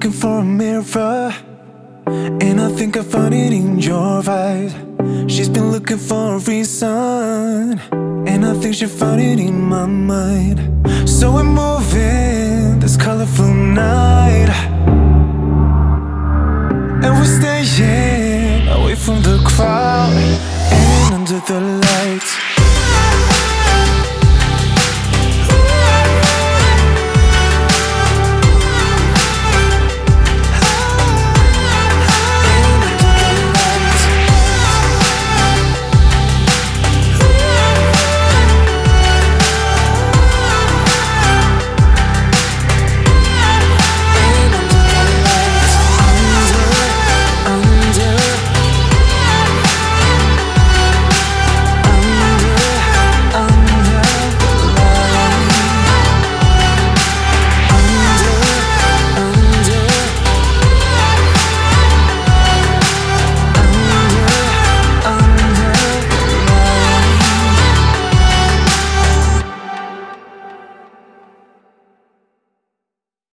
looking for a mirror, and I think I found it in your eyes. She's been looking for a reason, and I think she found it in my mind. So we're moving this colorful night, and we're staying away from the crowd and under the lights.